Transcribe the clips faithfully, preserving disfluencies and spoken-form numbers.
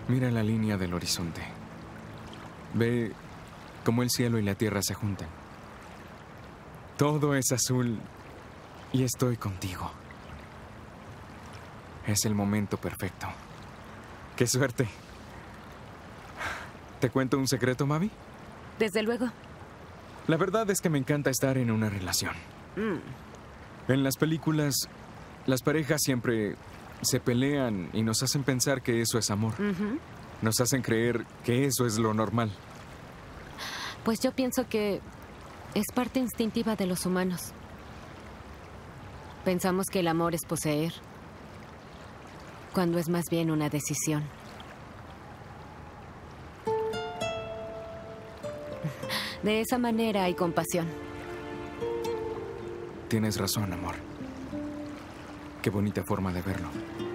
Mira la línea del horizonte. Ve cómo el cielo y la tierra se juntan. Todo es azul y estoy contigo. Es el momento perfecto. ¡Qué suerte! ¿Te cuento un secreto, Mavi? Desde luego. La verdad es que me encanta estar en una relación. Mm. En las películas, las parejas siempre se pelean y nos hacen pensar que eso es amor. Uh-huh. Nos hacen creer que eso es lo normal. Pues yo pienso que es parte instintiva de los humanos. Pensamos que el amor es poseer, cuando es más bien una decisión. De esa manera hay compasión. Tienes razón, amor. Qué bonita forma de verlo.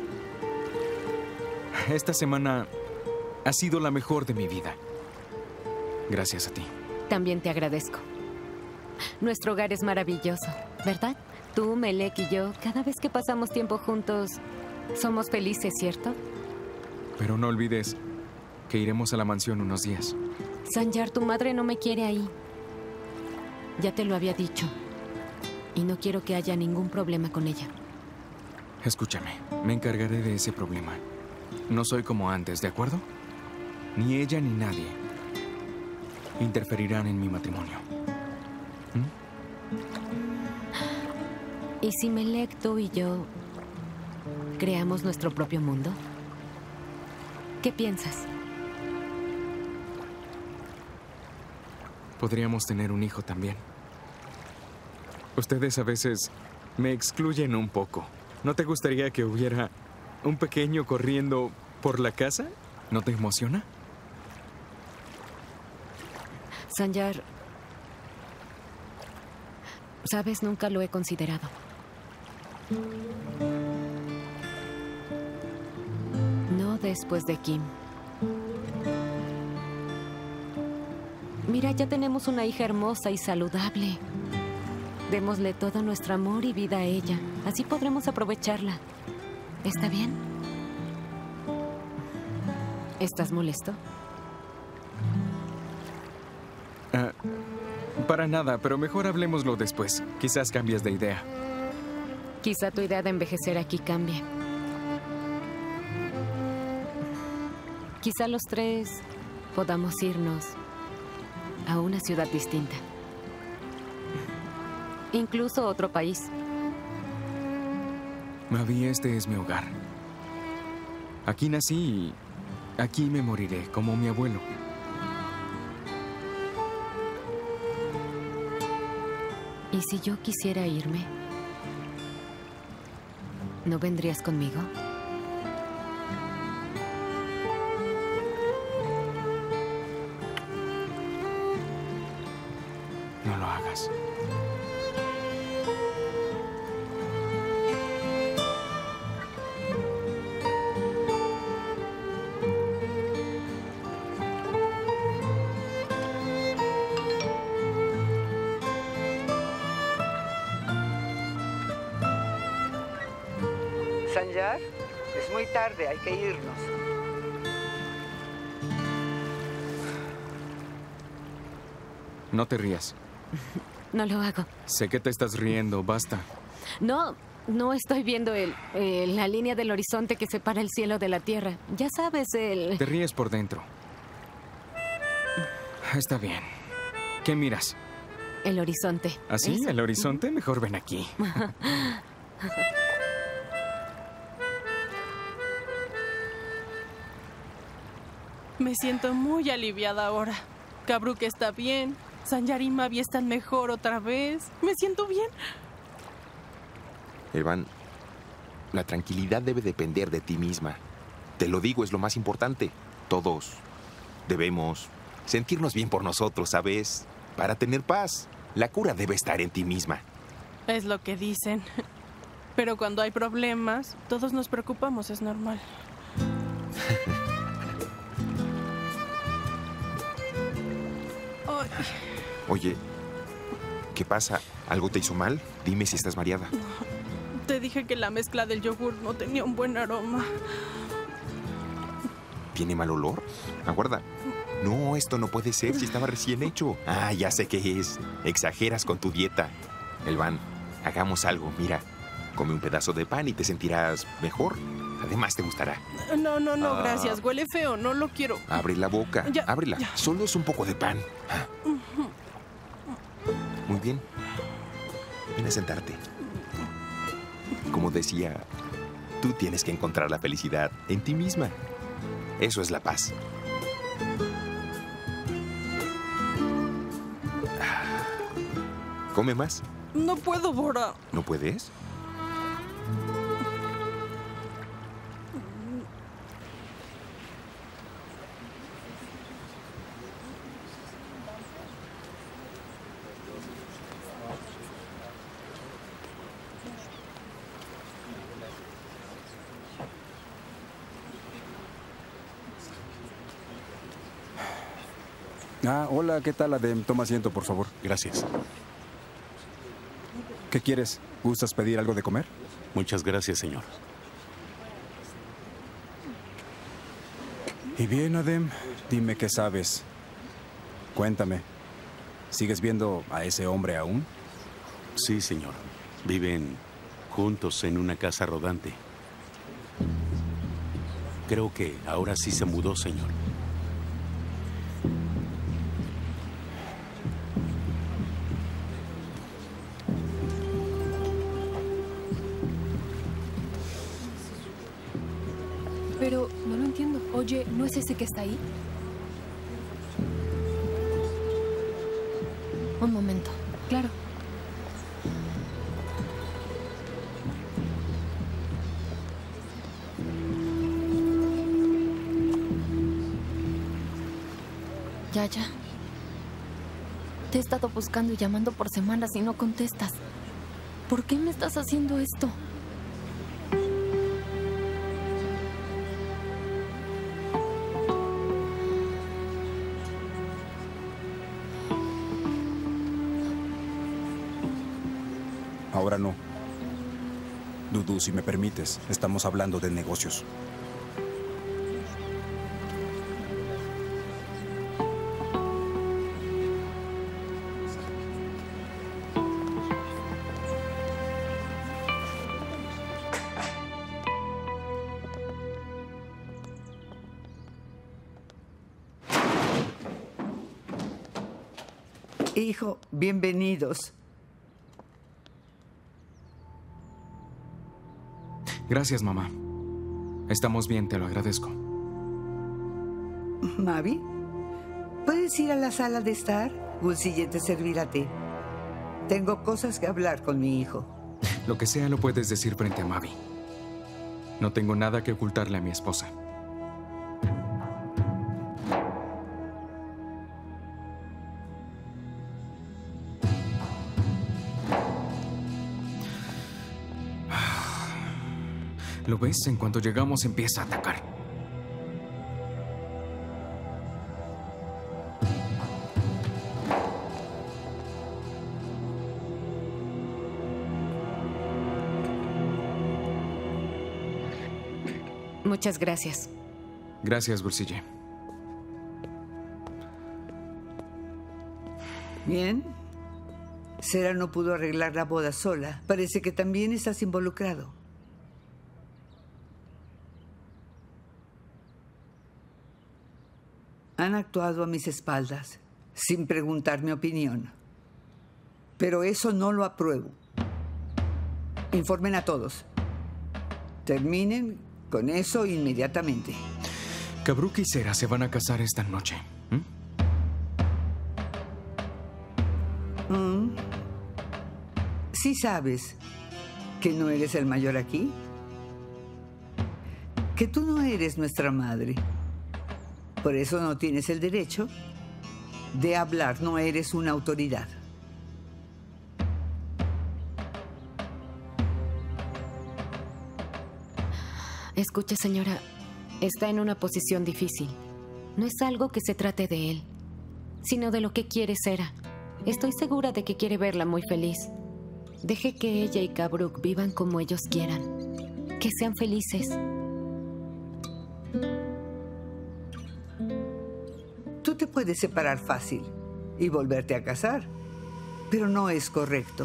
Esta semana ha sido la mejor de mi vida. Gracias a ti. También te agradezco. Nuestro hogar es maravilloso, ¿verdad? Tú, Melek y yo, cada vez que pasamos tiempo juntos, somos felices, ¿cierto? Pero no olvides que iremos a la mansión unos días. Sanjar, tu madre no me quiere ahí. Ya te lo había dicho. Y no quiero que haya ningún problema con ella. Escúchame, me encargaré de ese problema. No soy como antes, ¿de acuerdo? Ni ella ni nadie interferirán en mi matrimonio. ¿Mm? ¿Y si Melek, tú y yo creamos nuestro propio mundo? ¿Qué piensas? Podríamos tener un hijo también. Ustedes a veces me excluyen un poco. ¿No te gustaría que hubiera un pequeño corriendo por la casa? ¿No te emociona? Sanjar, sabes, nunca lo he considerado. No después de Kim. Mira, ya tenemos una hija hermosa y saludable. Démosle todo nuestro amor y vida a ella. Así podremos aprovecharla. ¿Está bien? ¿Estás molesto? Uh, para nada, pero mejor hablemoslo después. Quizás cambies de idea. Quizá tu idea de envejecer aquí cambie. Quizá los tres podamos irnos a una ciudad distinta. Incluso otro país. Mavi, este es mi hogar. Aquí nací y aquí me moriré, como mi abuelo. ¿Y si yo quisiera irme? ¿No vendrías conmigo? No lo hagas. Sanjar, es muy tarde, hay que irnos. No te rías. No lo hago. Sé que te estás riendo, basta. No, no estoy viendo el, eh, la línea del horizonte que separa el cielo de la tierra. Ya sabes, el... Te ríes por dentro. Está bien. ¿Qué miras? El horizonte. ¿Ah, sí? ¿El horizonte? Mejor ven aquí. Me siento muy aliviada ahora. Kabruk está bien. Sanjar y Mavi están mejor otra vez. Me siento bien. Evan, la tranquilidad debe depender de ti misma. Te lo digo, es lo más importante. Todos debemos sentirnos bien por nosotros, ¿sabes? Para tener paz. La cura debe estar en ti misma. Es lo que dicen. Pero cuando hay problemas, todos nos preocupamos, es normal. Oye, ¿qué pasa? ¿Algo te hizo mal? Dime si estás mareada. Te dije que la mezcla del yogur no tenía un buen aroma. ¿Tiene mal olor? Aguarda. No, esto no puede ser si estaba recién hecho. Ah, ya sé qué es. Exageras con tu dieta. Elvan, hagamos algo. Mira, come un pedazo de pan y te sentirás mejor. Además, te gustará. No, no, no, Ah. gracias. Huele feo, no lo quiero. Abre la boca. Ya, Ábrela. ya. Solo es un poco de pan. Ah. Muy bien. Ven a sentarte. Como decía, tú tienes que encontrar la felicidad en ti misma. Eso es la paz. Ah. Come más. No puedo, Bora. ¿No puedes? Ah, hola, ¿qué tal, Adem? Toma asiento, por favor. Gracias. ¿Qué quieres? ¿Gustas pedir algo de comer? Muchas gracias, señor. Y bien, Adem, dime qué sabes. Cuéntame. ¿Sigues viendo a ese hombre aún? Sí, señor. Viven juntos en una casa rodante. Creo que ahora sí se mudó, señor. Pero no lo entiendo. Oye, ¿no es ese que está ahí? Un momento. Claro. Ya, ya. Te he estado buscando y llamando por semanas y no contestas. ¿Por qué me estás haciendo esto? Ahora no. Dudu, si me permites, estamos hablando de negocios. Hijo, bienvenidos. Gracias, mamá. Estamos bien, te lo agradezco. Mavi, ¿puedes ir a la sala de estar? Gulsille te servirá té. Tengo cosas que hablar con mi hijo. Lo que sea lo puedes decir frente a Mavi. No tengo nada que ocultarle a mi esposa. ¿Lo ves? En cuanto llegamos empieza a atacar. Muchas gracias. Gracias, Gulsille. Bien. Sera no pudo arreglar la boda sola. Parece que también estás involucrado. Han actuado a mis espaldas, sin preguntar mi opinión. Pero eso no lo apruebo. Informen a todos. Terminen con eso inmediatamente. Kabruk y Sera se van a casar esta noche. ¿Mm? Mm. ¿Sí sabes que no eres el mayor aquí? Que tú no eres nuestra madre. Por eso no tienes el derecho de hablar, no eres una autoridad. Escuche, señora, está en una posición difícil. No es algo que se trate de él, sino de lo que quiere Sera. Estoy segura de que quiere verla muy feliz. Deje que ella y Kabruk vivan como ellos quieran. Que sean felices. puede separar fácil y volverte a casar. Pero no es correcto.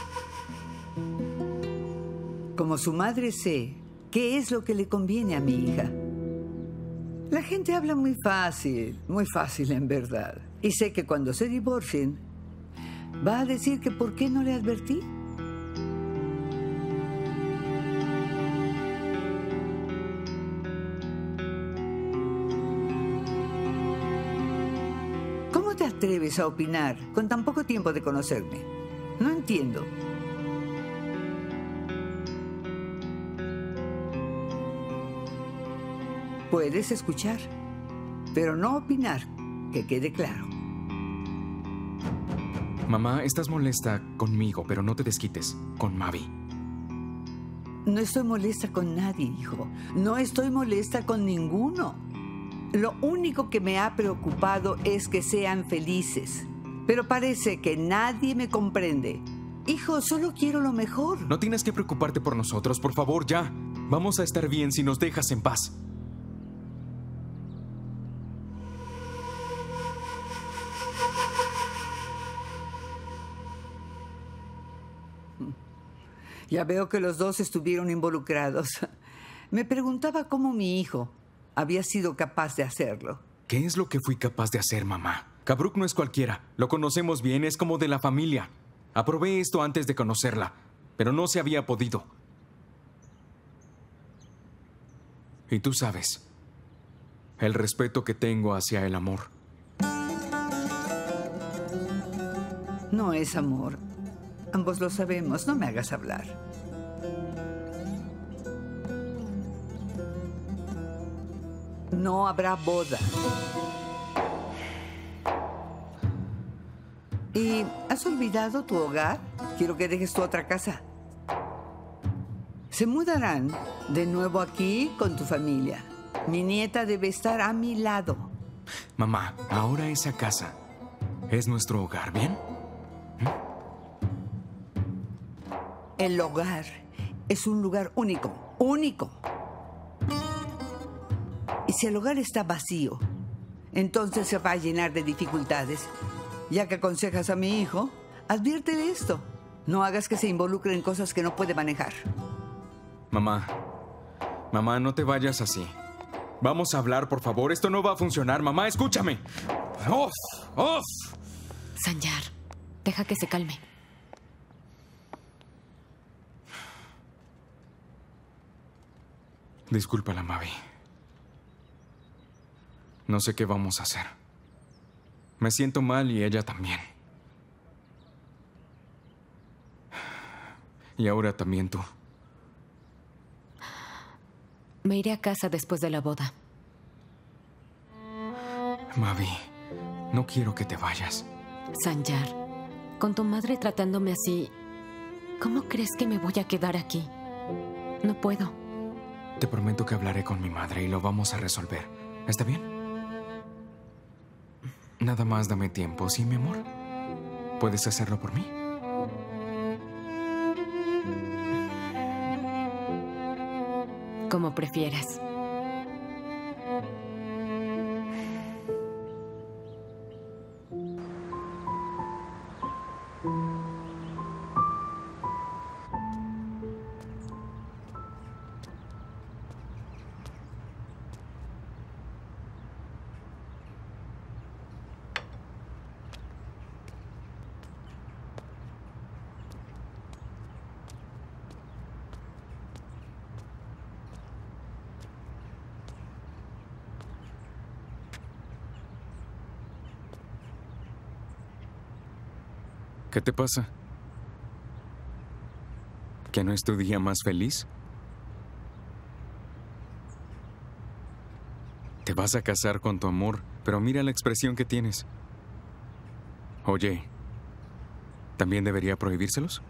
Como su madre sé qué es lo que le conviene a mi hija. La gente habla muy fácil, muy fácil en verdad. Y sé que cuando se divorcien, va a decir que ¿por qué no le advertí? ¿Cómo te atreves a opinar con tan poco tiempo de conocerme? No entiendo. Puedes escuchar, pero no opinar, que quede claro. Mamá, estás molesta conmigo, pero no te desquites con Mavi. No estoy molesta con nadie, hijo. No estoy molesta con ninguno. Lo único que me ha preocupado es que sean felices. Pero parece que nadie me comprende. Hijo, solo quiero lo mejor. No tienes que preocuparte por nosotros, por favor, ya. Vamos a estar bien si nos dejas en paz. Ya veo que los dos estuvieron involucrados. Me preguntaba cómo mi hijo había sido capaz de hacerlo. ¿Qué es lo que fui capaz de hacer, mamá? Kabruk no es cualquiera. Lo conocemos bien, es como de la familia. Aprobé esto antes de conocerla, pero no se había podido. Y tú sabes, el respeto que tengo hacia el amor. No es amor. Ambos lo sabemos. No me hagas hablar. No habrá boda. ¿Y has olvidado tu hogar? Quiero que dejes tu otra casa. Se mudarán de nuevo aquí con tu familia. Mi nieta debe estar a mi lado. Mamá, ahora esa casa es nuestro hogar, ¿bien? El hogar es un lugar único, único. Y si el hogar está vacío, entonces se va a llenar de dificultades. Ya que aconsejas a mi hijo, adviértele esto. No hagas que se involucre en cosas que no puede manejar. Mamá, mamá, no te vayas así. Vamos a hablar, por favor. Esto no va a funcionar. Mamá, escúchame. ¡Uf! ¡Uf! Sanjar, deja que se calme. Discúlpala, Mavi. No sé qué vamos a hacer. Me siento mal y ella también. Y ahora también tú. Me iré a casa después de la boda. Mavi, no quiero que te vayas. Sanjar, con tu madre tratándome así, ¿cómo crees que me voy a quedar aquí? No puedo. Te prometo que hablaré con mi madre y lo vamos a resolver. ¿Está bien? Nada más dame tiempo, ¿sí, mi amor? ¿Puedes hacerlo por mí? Como prefieras. ¿Qué te pasa? ¿Que no es tu día más feliz? Te vas a casar con tu amor, pero mira la expresión que tienes. Oye, ¿también debería prohibírselos?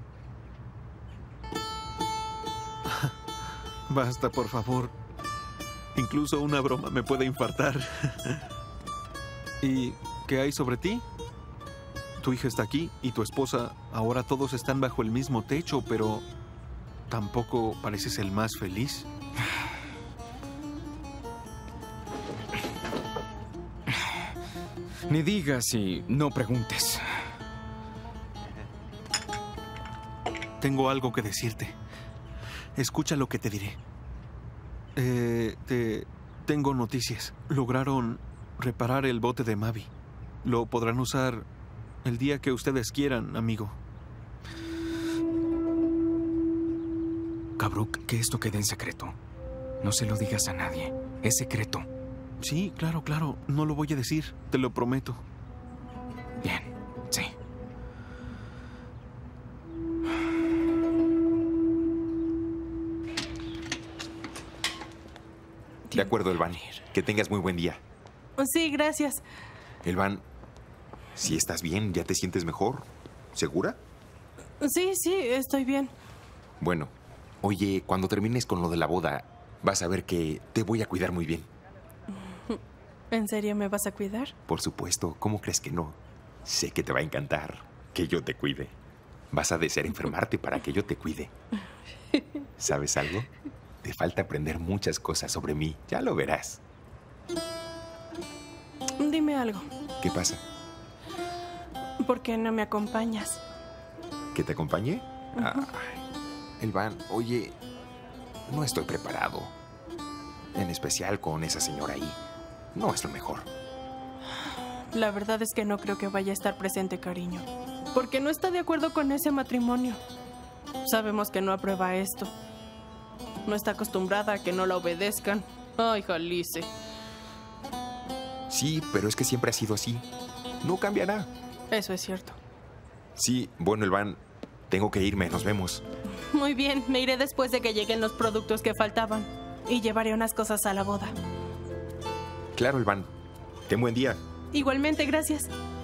Basta, por favor. Incluso una broma me puede infartar. ¿Y qué hay sobre ti? Tu hija está aquí y tu esposa. Ahora todos están bajo el mismo techo, pero tampoco pareces el más feliz. Ni digas y no preguntes. Tengo algo que decirte. Escucha lo que te diré. Eh, te... Tengo noticias. Lograron reparar el bote de Mavi. Lo podrán usar el día que ustedes quieran, amigo. Kabruk, que esto quede en secreto. No se lo digas a nadie. Es secreto. Sí, claro, claro. No lo voy a decir. Te lo prometo. Bien, sí. De acuerdo, Elvan. Que tengas muy buen día. Sí, gracias. Elvan, si estás bien, ¿ya te sientes mejor? ¿Segura? Sí, sí, estoy bien. Bueno, oye, cuando termines con lo de la boda, vas a ver que te voy a cuidar muy bien. ¿En serio me vas a cuidar? Por supuesto, ¿cómo crees que no? Sé que te va a encantar que yo te cuide. Vas a desear enfermarte para que yo te cuide. ¿Sabes algo? Te falta aprender muchas cosas sobre mí. Ya lo verás. Dime algo. ¿Qué pasa? ¿Por qué no me acompañas? ¿Que te acompañe? Uh-huh. Ay, Elvan, oye, no estoy preparado. En especial con esa señora ahí. No es lo mejor. La verdad es que no creo que vaya a estar presente, cariño. Porque no está de acuerdo con ese matrimonio. Sabemos que no aprueba esto. No está acostumbrada a que no la obedezcan. Ay, Jalice. Sí, pero es que siempre ha sido así. No cambiará. Eso es cierto. Sí, bueno, Elvan, tengo que irme. Nos vemos. Muy bien, me iré después de que lleguen los productos que faltaban. Y llevaré unas cosas a la boda. Claro, Elvan. Ten buen día. Igualmente, gracias.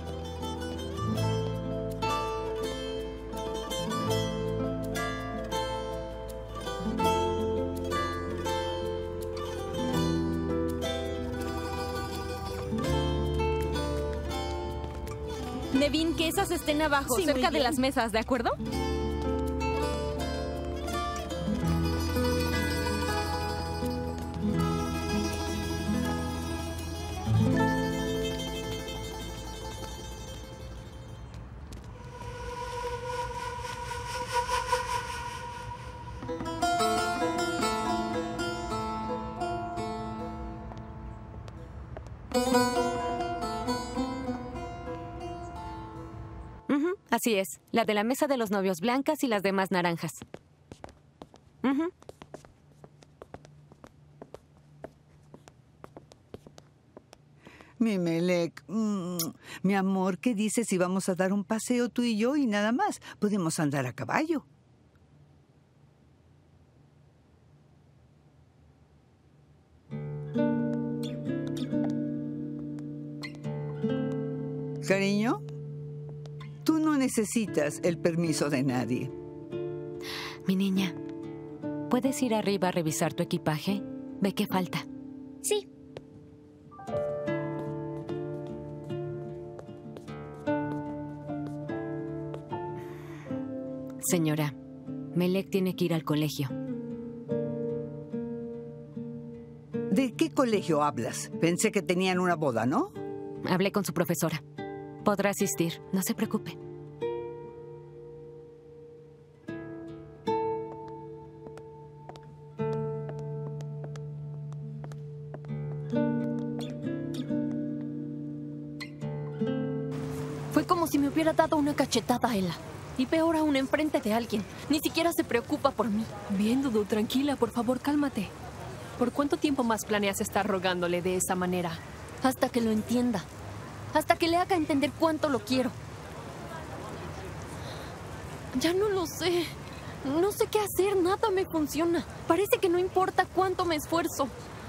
Nevin, que esas estén abajo, Sí, cerca muy de bien. las mesas, ¿de acuerdo? Ujú, así es. La de la mesa de los novios blancas y las demás naranjas. Ujú. Mi Melek, mm, mi amor, ¿qué dices si vamos a dar un paseo tú y yo y nada más? Podemos andar a caballo. Cariño, tú no necesitas el permiso de nadie. Mi niña, ¿puedes ir arriba a revisar tu equipaje? Ve qué falta. Sí. Señora, Melek tiene que ir al colegio. ¿De qué colegio hablas? Pensé que tenían una boda, ¿no? Hablé con su profesora. Podrá asistir, no se preocupe. Fue como si me hubiera dado una cachetada a Ella. Y peor aún, enfrente de alguien. Ni siquiera se preocupa por mí. Bien, Dudu, tranquila, por favor, cálmate. ¿Por cuánto tiempo más planeas estar rogándole de esa manera? Hasta que lo entienda. Hasta que le haga entender cuánto lo quiero. Ya no lo sé. No sé qué hacer, nada me funciona. Parece que no importa cuánto me esfuerzo.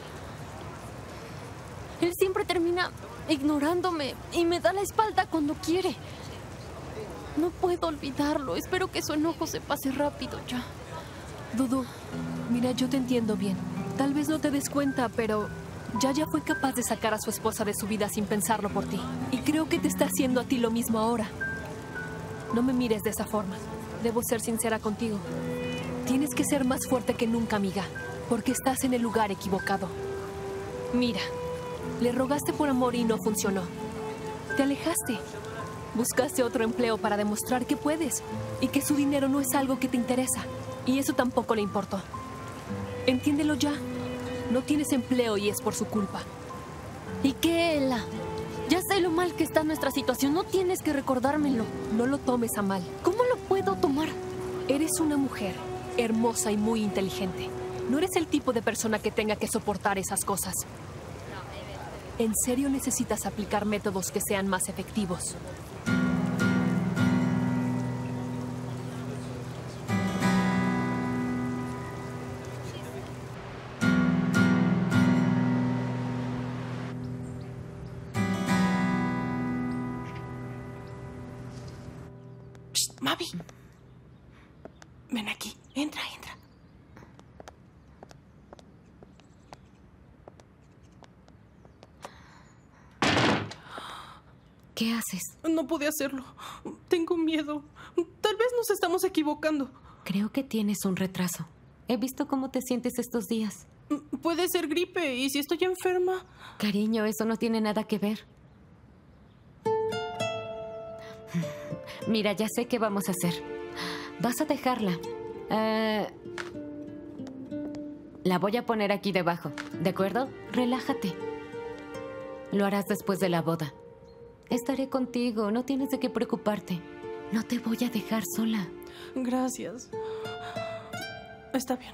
Él siempre termina ignorándome y me da la espalda cuando quiere. No puedo olvidarlo. Espero que su enojo se pase rápido ya. Dudu, mira, yo te entiendo bien. Tal vez no te des cuenta, pero Yaya fue capaz de sacar a su esposa de su vida sin pensarlo por ti. Y creo que te está haciendo a ti lo mismo ahora. No me mires de esa forma. Debo ser sincera contigo. Tienes que ser más fuerte que nunca, amiga, porque estás en el lugar equivocado. Mira, le rogaste por amor y no funcionó. Te alejaste. Buscaste otro empleo para demostrar que puedes y que su dinero no es algo que te interesa. Y eso tampoco le importó. Entiéndelo ya. No tienes empleo y es por su culpa. ¿Y qué, Ella? Ya sé lo mal que está nuestra situación. No tienes que recordármelo. No lo tomes a mal. ¿Cómo lo puedo tomar? Eres una mujer hermosa y muy inteligente. No eres el tipo de persona que tenga que soportar esas cosas. En serio necesitas aplicar métodos que sean más efectivos. Shh, Mavi. Ven aquí. Entra, entra. ¿Qué haces? No pude hacerlo. Tengo miedo. Tal vez nos estamos equivocando. Creo que tienes un retraso. He visto cómo te sientes estos días. Puede ser gripe, y si estoy enferma... Cariño, eso no tiene nada que ver. Mira, ya sé qué vamos a hacer. Vas a dejarla. Uh, la voy a poner aquí debajo, ¿de acuerdo? Relájate. Lo harás después de la boda. Estaré contigo, no tienes de qué preocuparte. No te voy a dejar sola. Gracias. Está bien.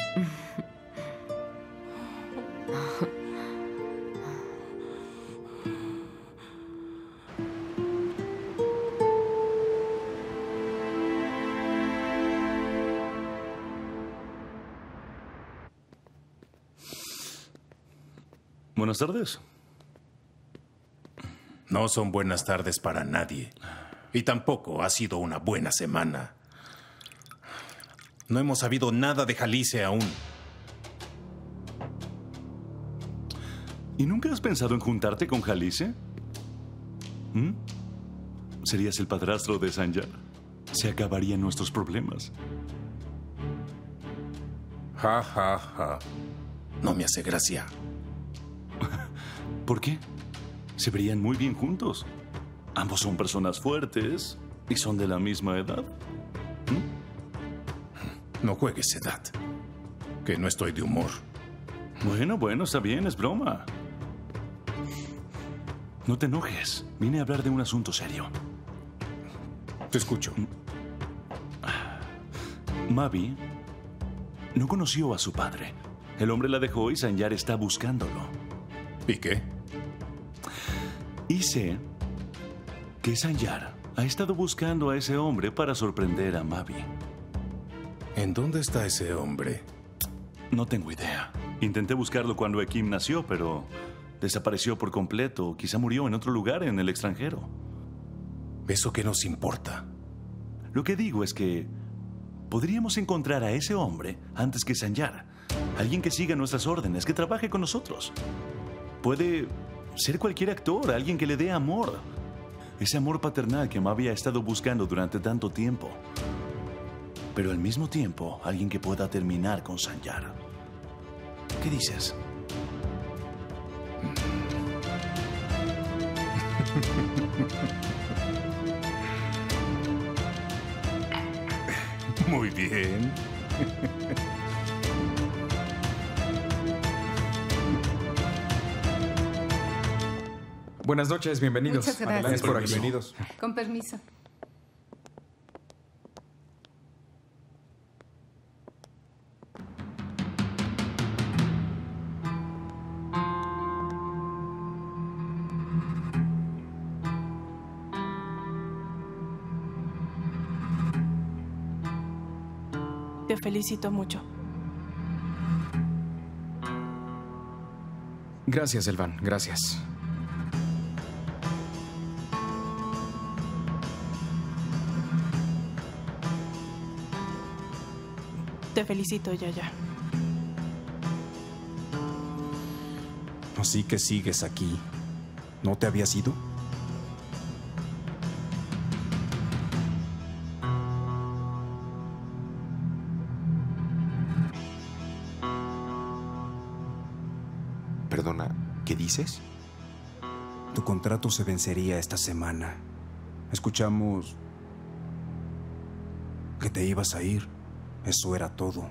Buenas tardes. No son buenas tardes para nadie. Y tampoco ha sido una buena semana. No hemos sabido nada de Jalice aún. ¿Y nunca has pensado en juntarte con Jalice? ¿Mm? ¿Serías el padrastro de Sanjar? Se acabarían nuestros problemas. Ja, ja, ja. No me hace gracia. ¿Por qué? Se verían muy bien juntos. Ambos son personas fuertes y son de la misma edad. ¿Mm? No juegues edad. Que no estoy de humor. Bueno, bueno, está bien, es broma. No te enojes. Vine a hablar de un asunto serio. Te escucho. Mavi no conoció a su padre. El hombre la dejó y Sanjar está buscándolo. ¿Y qué? Y sé que Sanjar ha estado buscando a ese hombre para sorprender a Mavi. ¿En dónde está ese hombre? No tengo idea. Intenté buscarlo cuando Akim nació, pero desapareció por completo. Quizá murió en otro lugar, en el extranjero. ¿Eso qué nos importa? Lo que digo es que podríamos encontrar a ese hombre antes que Sanjar. Alguien que siga nuestras órdenes, que trabaje con nosotros. Puede ser cualquier actor, alguien que le dé amor. Ese amor paternal que Mavi ha estado buscando durante tanto tiempo. Pero al mismo tiempo, alguien que pueda terminar con Sanjar. ¿Qué dices? Muy bien. Buenas noches, bienvenidos. Muchas gracias. Adelante por aquí. Bienvenidos. Con permiso. Te felicito mucho. Gracias, Elvan, gracias. Te felicito, Yaya. Así que sigues aquí. ¿No te habías ido? Perdona, ¿qué dices? Tu contrato se vencería esta semana. Escuchamos que te ibas a ir. Eso era todo.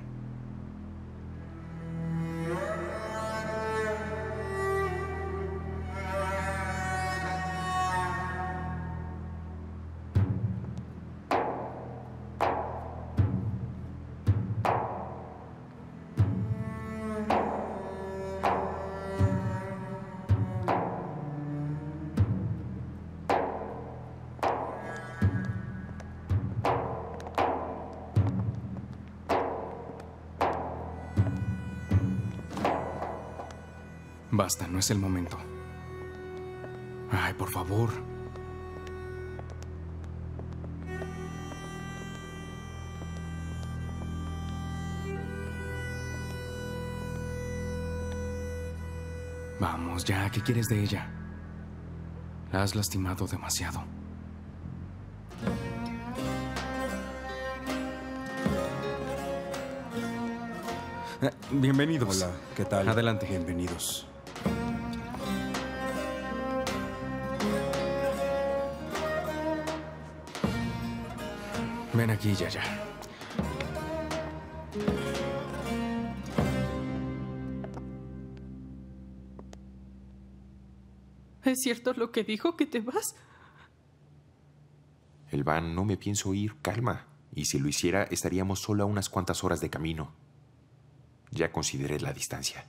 Basta, no es el momento. Ay, por favor. Vamos, ya, ¿qué quieres de ella? La has lastimado demasiado. Eh, bienvenidos. Hola, ¿qué tal? Adelante. Bienvenidos. Ven aquí, Yaya. ¿Es cierto lo que dijo, que te vas? Elvan, no me pienso ir, calma. Y si lo hiciera, estaríamos solo a unas cuantas horas de camino. Ya consideré la distancia.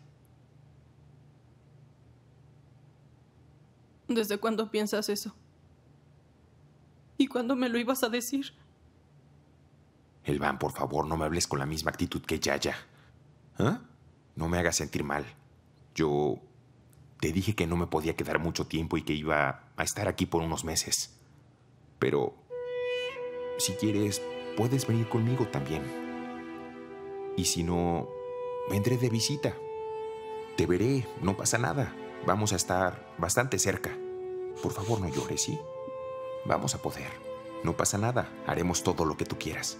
¿Desde cuándo piensas eso? ¿Y cuándo me lo ibas a decir? Elvan, por favor, no me hables con la misma actitud que Yaya. ¿Ah? No me hagas sentir mal. Yo te dije que no me podía quedar mucho tiempo y que iba a estar aquí por unos meses. Pero, si quieres, puedes venir conmigo también. Y si no, vendré de visita. Te veré, no pasa nada. Vamos a estar bastante cerca. Por favor, no llores, ¿sí? Vamos a poder. No pasa nada. Haremos todo lo que tú quieras.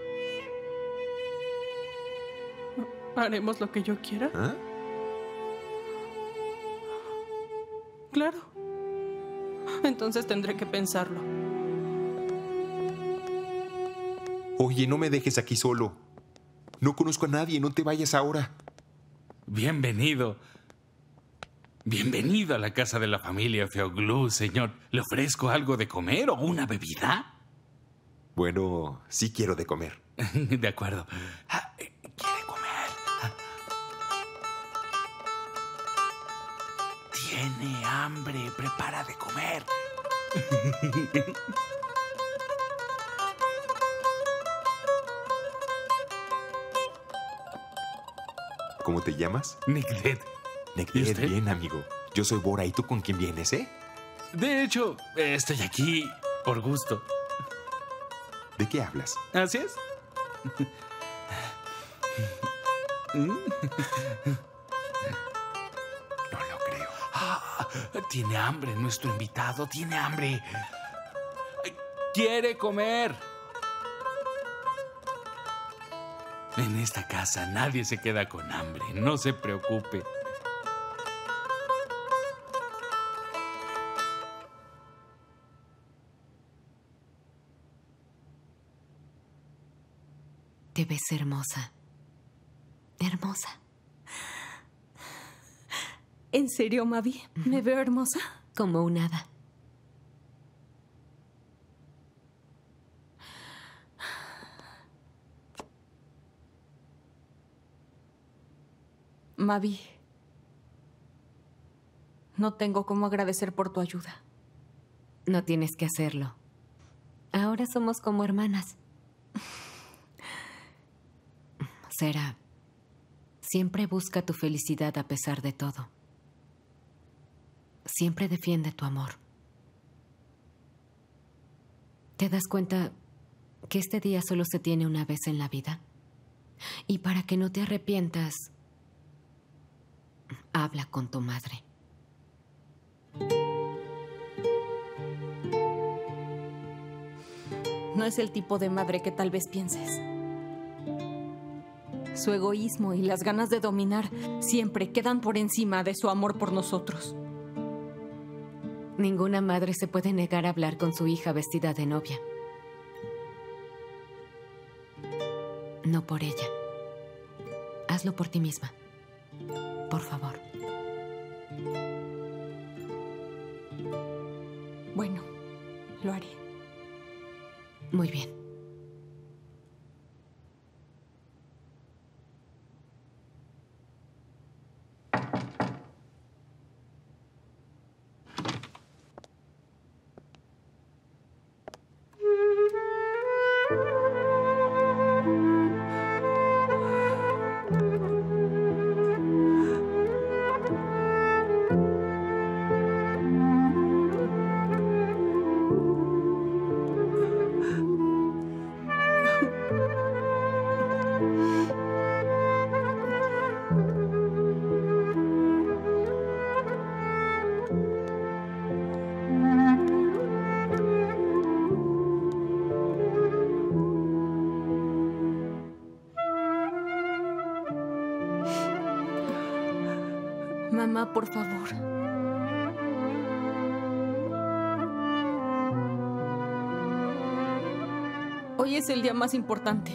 ¿Haremos lo que yo quiera? ¿Ah? Claro. Entonces tendré que pensarlo. Oye, no me dejes aquí solo. No conozco a nadie, no te vayas ahora. Bienvenido. Bienvenido a la casa de la familia Feoglu, señor. ¿Le ofrezco algo de comer o una bebida? Bueno, sí quiero de comer. De acuerdo. Ah, ¿quiere comer? Tiene hambre. Prepara de comer. ¿Cómo te llamas? Nekdet. Nekdet, bien, amigo. Yo soy Bora. ¿Y tú con quién vienes, eh? De hecho, estoy aquí por gusto. ¿De qué hablas? ¿Así es? No lo creo. Ah, tiene hambre, nuestro invitado tiene hambre. Quiere comer. En esta casa nadie se queda con hambre, no se preocupe. Te ves hermosa. Hermosa. ¿En serio, Mavi? ¿Me veo hermosa? Como un hada. Mavi, no tengo cómo agradecer por tu ayuda. No tienes que hacerlo. Ahora somos como hermanas. Sera, siempre busca tu felicidad a pesar de todo. Siempre defiende tu amor. ¿Te das cuenta que este día solo se tiene una vez en la vida? Y para que no te arrepientas, habla con tu madre. No es el tipo de madre que tal vez pienses. Su egoísmo y las ganas de dominar siempre quedan por encima de su amor por nosotros. Ninguna madre se puede negar a hablar con su hija vestida de novia. No por ella. Hazlo por ti misma. Por favor. Bueno, lo haré. Muy bien. Mamá, por favor. Hoy es el día más importante.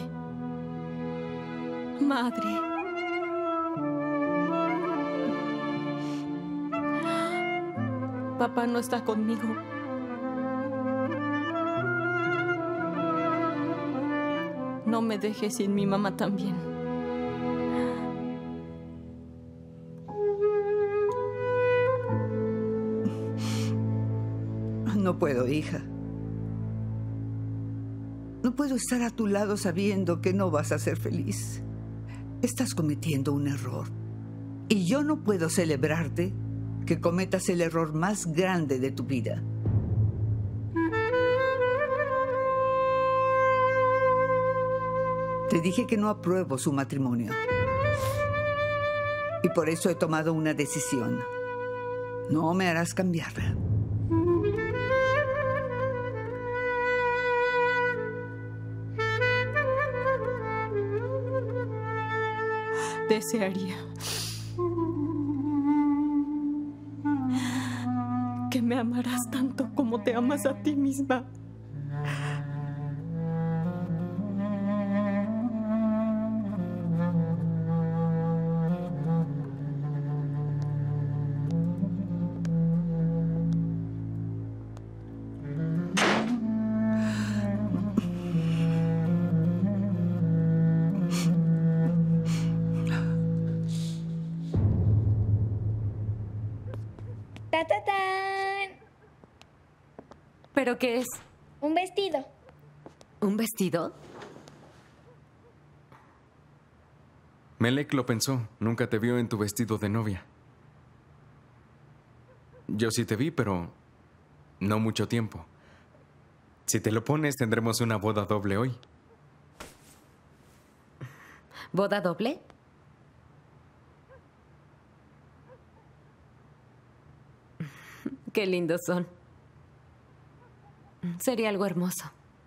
Madre. Papá no está conmigo. No me dejes sin mi mamá también. No puedo, hija. No puedo estar a tu lado sabiendo que no vas a ser feliz. Estás cometiendo un error. Y yo no puedo celebrarte que cometas el error más grande de tu vida. Te dije que no apruebo su matrimonio. Y por eso he tomado una decisión. No me harás cambiarla. Desearía que me amaras tanto como te amas a ti misma. ¡Ta, ta, tan! ¿Pero qué es? Un vestido. ¿Un vestido? Melek lo pensó. Nunca te vio en tu vestido de novia. Yo sí te vi, pero no mucho tiempo. Si te lo pones, tendremos una boda doble hoy. ¿Boda doble? Qué lindos son. Sería algo hermoso.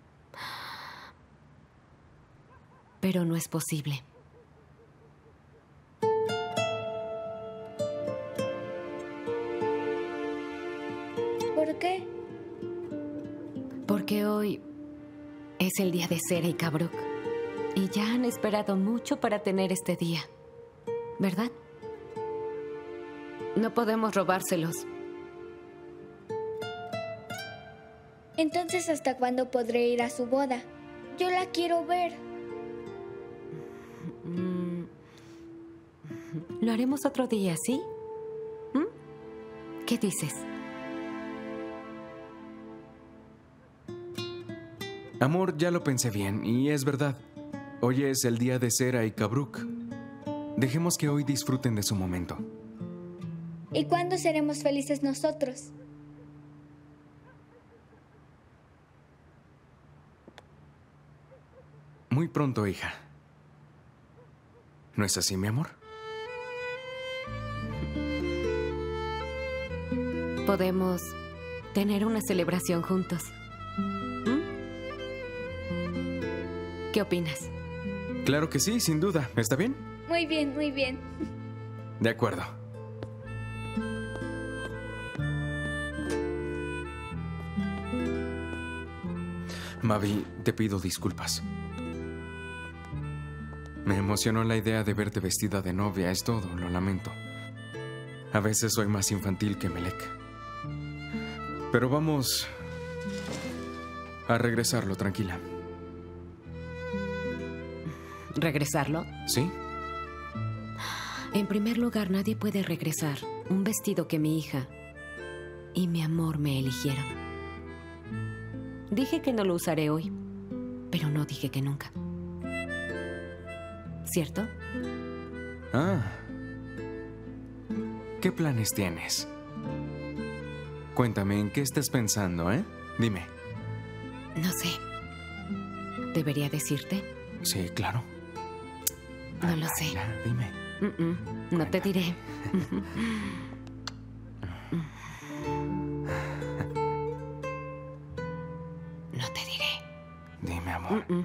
Pero no es posible. ¿Por qué? Porque hoy es el día de Sera y Kabruk. Y ya han esperado mucho para tener este día. ¿Verdad? No podemos robárselos. Entonces, ¿hasta cuándo podré ir a su boda? Yo la quiero ver. Mm. Lo haremos otro día, ¿sí? ¿Mm? ¿Qué dices? Amor, ya lo pensé bien, y es verdad. Hoy es el día de Sera y Kabruk. Dejemos que hoy disfruten de su momento. ¿Y cuándo seremos felices nosotros? Muy pronto, hija. ¿No es así, mi amor? Podemos tener una celebración juntos. ¿Mm? ¿Qué opinas? Claro que sí, sin duda. ¿Está bien? Muy bien, muy bien. De acuerdo. Mavi, te pido disculpas. Me emocionó la idea de verte vestida de novia, es todo, lo lamento. A veces soy más infantil que Melek. Pero vamos a regresarlo, tranquila. ¿Regresarlo? ¿Sí? En primer lugar, nadie puede regresar un vestido que mi hija y mi amor me eligieron. Dije que no lo usaré hoy, pero no dije que nunca. ¿Cierto? Ah. ¿Qué planes tienes? Cuéntame, ¿en qué estás pensando, eh? Dime. No sé. ¿Debería decirte? Sí, claro. No lo sé. Ya, dime. Mm-mm, no te diré. No te diré. Dime, amor. Mm-mm.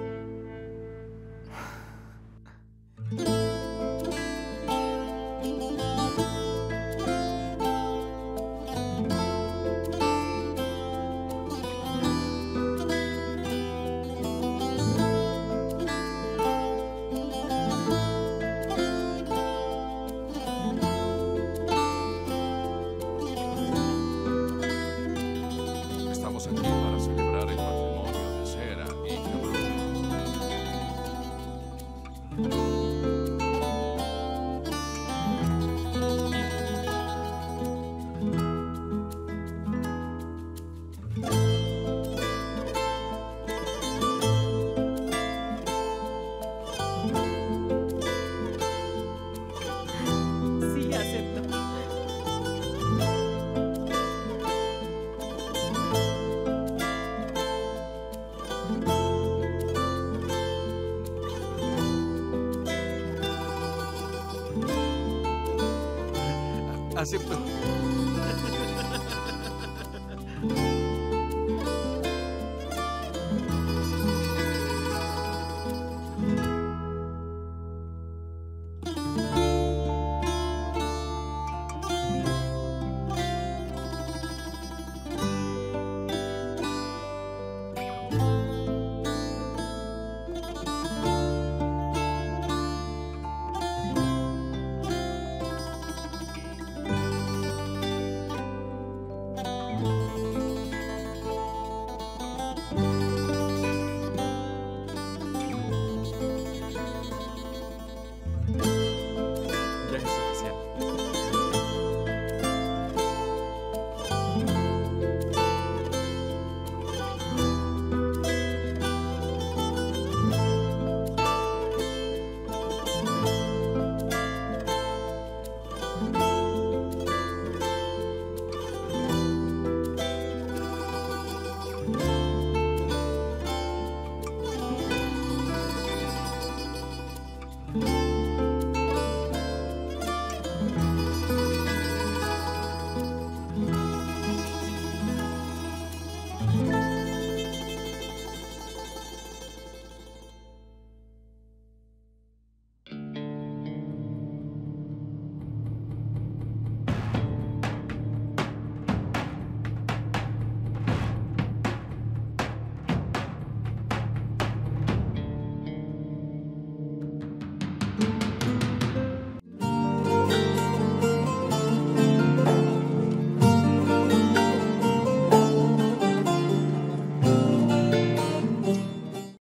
Estamos aquí para celebrar el matrimonio de Sera y Sí, acepto. Acepto.